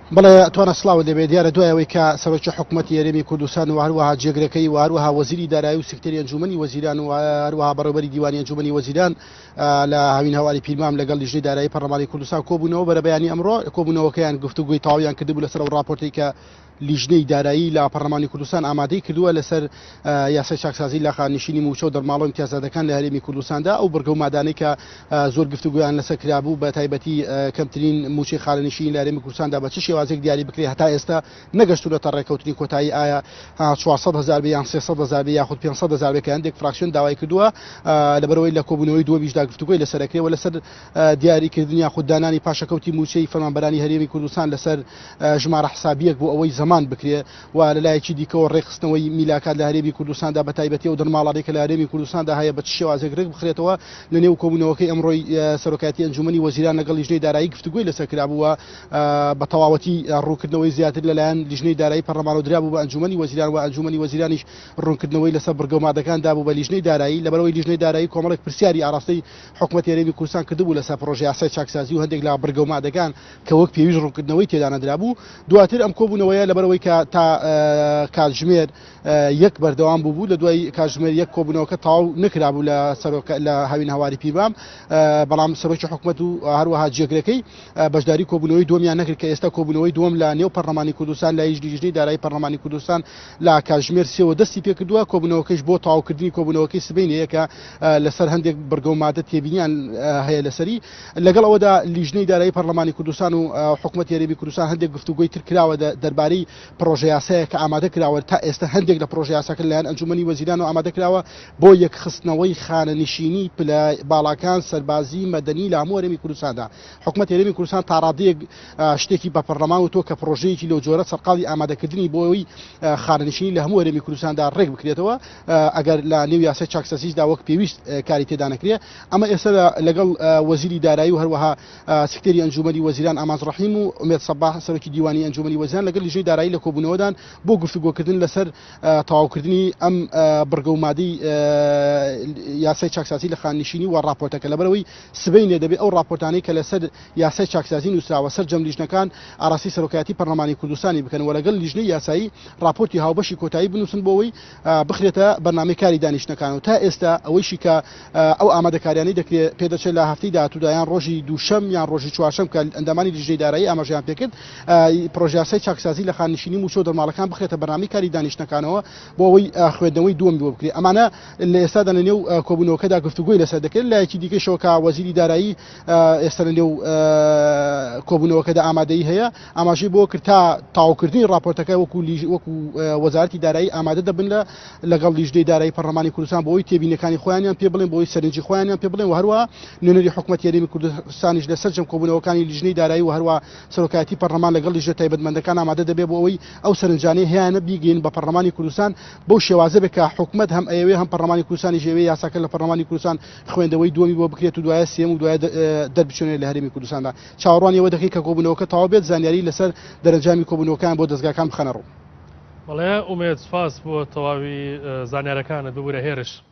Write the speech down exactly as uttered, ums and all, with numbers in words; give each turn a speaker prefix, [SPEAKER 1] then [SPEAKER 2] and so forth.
[SPEAKER 1] بەڵێ توانە سڵاو دەبێت دیارە دوایەوەی کە سەرۆکی حکوومەتی هەرێمی کوردستان و هەروەها جێگرەکەی و هەروەها وەزیری دارایی و سکرتێری ئەنجومەنی وەزیران و هەروەها بەڕێوەبەری دیوانی ئەنجومەنی وەزیران لە هاوین هەواری پیلمام لەگەڵ لیژنەی دارایی پەرلەمانی کوردستان کۆبوونەوە بەرە بەیانی ئەمڕۆ کۆبوونەوەکەیان گفتوگوی تەواویان کردبوو لەسەر ئەو راپۆرتەی کە لیژنەی دارایی لە پەرلەمانی کوردستان ئامادەی کردووە لەسەر یاسای چاکسازی لە خانشینی موچە و دەرماڵە و امتیازاتەکان لە هەرێمی کوردستاندا ئەو بەرگە و مادانەی کە زۆر گفتوگویان لەسەر کرابوو بە تایبەتی کەمترین موچەی خانشین لە هەرێمی کوردستاندا بە چ شێوازێک دیاری بکرێت هەتا ئێستا نەگەشتوونەتە ڕێکەوتنی کۆتایی ئایا چوارسەد هەزار بێ یان سێسەد هەزار بێ یاخود پێنجسەد هەزار بێ کە هەندێک فراکسیۆن داوای کردووە لەبەرەوەی لە کۆبوونەوەی دووەمیشدا گفتوگۆی لەسەرەکرێەوە لەسەر دیاریکردنی یاخود دانانی پاشەکەوتی موچەی فەرمانبەرانی هەرێمی کوردستان لەسەر ژمارە حسابیەک بۆ ئەوەی زەمان بکرێت و لەلایەکی دیکەەوە ڕێخستنەوەی میلاکات لە هەرێمی کوردستاندا بە تایبەتی و دەرماڵانێکە لە هەرێمی کوردستاندا هەیە بە چ شێوازێک ڕێک بخرێتەوە لە نێو کۆبوونەوەکەی ئەمڕۆی سەرۆکاتی ئەنجومەنی وەزیران لەگەڵ لیژنەی دارایی گفتوگۆی لەسەر کرابووە بە تەواوەتی ڕوونکردنەوەی زیاتر لەلایەن لیژنەی دارایی پەرلەمانەوە درابوو بە ئەنجومەنی وەزیران و ئەنجومەنی وەزیرانیش ڕوونکردنەوەی لەسەر بەرگەومادەکان دابوو بە لیژنەی دارایی لەبەرەوەی لیژنەی دارایی کۆمەڵێک پرسیاری ئاراستەی حکوومەتی هەرێمی کوردستان کردبوو لەسەر پرۆژەی یاسای چاکسازی و هەندێک لە بەرگەومادەکان کە وەک پێویست ڕوونکردنەوەی تێدا نەدرابوو دواتر ئەم کۆبوونەوەیە لەبەرەوەی کە تا کاتژمێر یەک بەردەوام بوو لە دوای کاتژمێر یەک کۆبوونەوەکە تەواو نەکرابوو لە لە هاوین هەواری پیلمام بەڵام سەرۆکی حکوومەت و هەروەها جێگرەکەی بەشداری کۆبوونەوەی دووەمیان نەکرد کە ئێستا کۆبوونەوەی دووەم لە نێو پەرلەمانی کوردستان لە لیژنەی دارایی پەرلەمانی کوردستان لە کاتژمێر سێوە دەستی پێ کردووە کۆبوونەوەکەش بۆ تەواوکردنی کۆبوونەوەکەی سبەینەیە کە لەسەر هەندێک بەرگەومادە تێبینیان هەیە لەسەری لەگەڵ ئەوەدا لیژنەی دارایی پەرلەمانی کوردستان و حکوومەتی هەرێمی کوردستان هەندێک گفتوگۆی تر کراوە دەربارەی پرۆژە یاسایە کە ئامادە کراوە تا ئێستا هەندێک لە پرۆژە یاساکە لەلایەن ئەنجومەنی وەزیران و ئامادە کراوە بۆ یەکخستنەوەی خانەنشینی باڵاکان سەربازی مەدەنی لە هەموو هەرێمی کوردستاندا حکوومەتی هەرێمی کوردستان تا ڕادەیەک شتێکی بە پەرلەمان و تۆ کە پرۆژەیەکی لەو جۆرە سەرقاڵی ئامادەکردنی بۆ ئەوەی خانەنشینی لە هەموو هەرێمی کوردستاندا ڕێک بکرێتەوە ئەگەر لە نێو یاسای چاکسەسیسدا وەک پێویست کاری تێدا نەکرێت ئەمە ئێستا لەگەڵ وەزیری دارایی و هەروەها سکرتێری ئەنجومەنی وەزیران ئاماز ڕەحیم و ئومێد سەباح سەرۆکی دیوانی ئەنجومەنی وەزیران لەگەڵ لیژنەی دارایی لە کۆبوونەوەدان بۆ گفتوگۆکردن لەسەر تەواوکردنی ئەم بەرگەومادەی یاسای چاکسازی لە خانشینی و راپۆرتەکە لەبەرەوەی سبەینێ دەبێت ئەو راپۆرتانەی کە لەسەر یاسای چاکسازی نووسراوە سەر جەم لیژنەکان ئاراستی سەرۆکایەتی پەرلەمانی کوردستانی بکەن و لەگەڵ لیژنەی یاسایی راپۆرتی هاوبەشی کۆتایی بنووسن بۆەوەی بخرێتە بەرنامەکاری دانیشتەکانەوە تا ئێستا ئەوەیشی کە ئەو ئامادەکاریانەی دەکرێت پێدەچێت لە هەفتەی داهاتوودا یان ڕۆژی دووشەم یان ڕۆژی چوارشەم کە ئەندامانی لیژنەی دارایی ئاماژەیان پێکرد پرۆژە یاسای چاکسازی لە خانشینی موچە و دەرماڵەکان بخرێتە بەرنامەی کاری دانیشتەکانەوە بۆ ئەوەی خوێندنەوەی دووەم بۆ بکرێت ئەمانە لە ئێستادا لە نێو کۆبوونەوەکەدا گفتوگۆی لەسەر دەکرێت لایەکی دیکەشەوە کە وەزیری دارایی ئێستا لە نێو کۆبوونەوەکەدا ئامادەی هەیە ئاماژەی بۆ کرد تا تەواوکردنی راپۆرتەکە وەکو وەکو وەزارەتی دارایی ئامادە دەبن لە لەگەڵ لیژنەی دارایی پەرلەمانی کوردستان بۆ ئەوەی تێبینەکانی خۆیانیان پێ بڵێن بۆ ئەوەی سەرنجی خۆیانیان پێ بڵێن و هەروە نوێنەری حکوومەتی هەرێمی کوردستانیش لەسەر جەم کۆبوونەوەکانی لیژنەی دارایی و هەروە سەرۆکایەتی پەرلەمان لەگەڵ لیژنە تایبەتمەندەکان ئامادە دەبێت بۆ ئەوەی ئەو سەرنجانەی هەیەە بیگەین بە پەرلەمانی کوردستان بەو شێوازە بێت کە حکوومەت هەم ئەوێ هەم پەرلەمانی کوردستانی ژێوەی یاساکە لە پەرلەمانی کوردستان خوێندەوەی دووەمی بۆ بکرێت و دوایە سێم و دوایە دەربچێنێت لە هەرێمی کوردستاندا چاوەڕوانی ئەوە دەکەی کە کۆبوونەوەکە تەواو بێت زانیاری لەسەر دەرەنجامی کۆبوونەوەکان بۆ دەستگاکان بخەنە ڕوو.
[SPEAKER 2] بەڵێ ئومێد سپاس بۆ تەواوی زانیارەکانت ببوورە هێرش.